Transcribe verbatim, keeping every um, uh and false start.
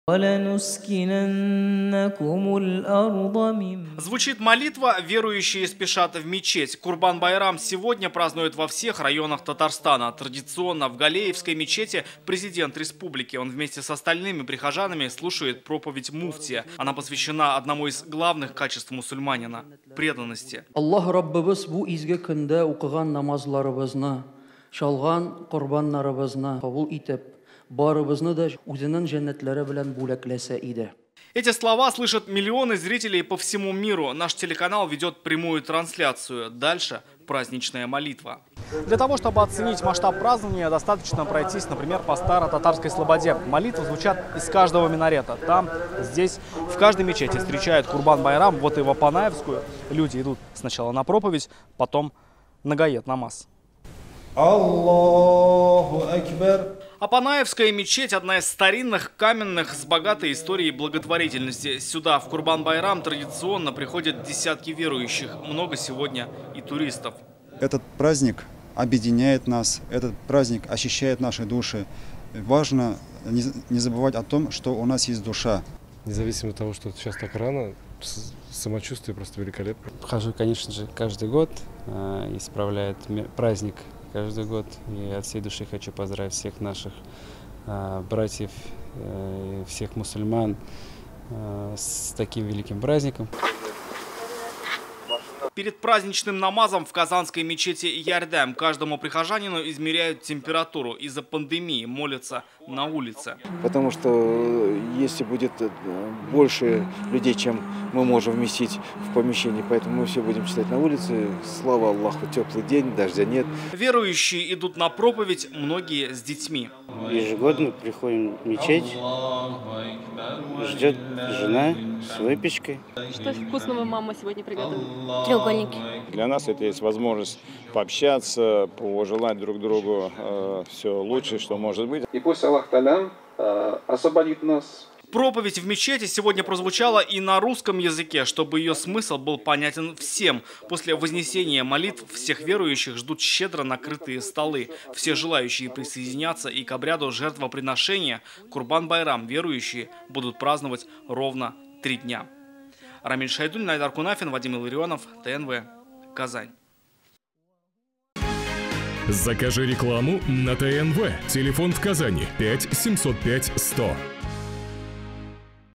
Звучит молитва, верующие спешат в мечеть. Курбан-байрам сегодня празднуют во всех районах Татарстана. Традиционно в Галеевской мечети президент республики. Он вместе с остальными прихожанами слушает проповедь муфтия. Она посвящена одному из главных качеств мусульманина – преданности. Аллах Раббыбыз бу изге көндә укыган намазларыбызны, шалган курбаннарыбызны кабул итеп, барыбызны да үзенең җәннәтләре белән бүләкләсә иде. Эти слова слышат миллионы зрителей по всему миру. Наш телеканал ведет прямую трансляцию. Дальше праздничная молитва. Для того, чтобы оценить масштаб празднования, достаточно пройтись, например, по Старо-Татарской слободе. Молитвы звучат из каждого минарета. Там, здесь, в каждой мечети встречают Курбан-байрам. Вот и в Апанаевскую люди идут сначала на проповедь, потом на гает намаз. Аллаху акбар. Апанаевская мечеть – одна из старинных каменных с богатой историей благотворительности. Сюда, в Курбан-байрам, традиционно приходят десятки верующих. Много сегодня и туристов. Этот праздник объединяет нас, этот праздник очищает наши души. Важно не забывать о том, что у нас есть душа. Независимо от того, что сейчас так рано, самочувствие просто великолепно. Хожу, конечно же, каждый год, э, исправляет праздник каждый год. И от всей души хочу поздравить всех наших э, братьев, э, всех мусульман э, с таким великим праздником. Перед праздничным намазом в казанской мечети Ярдем каждому прихожанину измеряют температуру. Из-за пандемии молятся на улице. Потому что если будет больше людей, чем мы можем вместить в помещении, поэтому мы все будем читать на улице. Слава Аллаху, теплый день, дождя нет. Верующие идут на проповедь, многие с детьми. Ежегодно приходим в мечеть, ждет жена с выпечкой. Что вкусного мама сегодня приготовила? Треугольники. Для нас это есть возможность пообщаться, пожелать друг другу э, все лучшее, что может быть. И пусть Аллах Та'аля э, освободит нас. Проповедь в мечети сегодня прозвучала и на русском языке, чтобы ее смысл был понятен всем. После вознесения молитв всех верующих ждут щедро накрытые столы. Все желающие присоединяться и к обряду жертвоприношения Курбан-байрам верующие будут праздновать ровно три дня. Рамиль Шайдуль, Найдар Кунафин, Вадим Илларионов, ТНВ, Казань. Закажи рекламу на ТНВ. Телефон в Казани пять семьсот пять сто.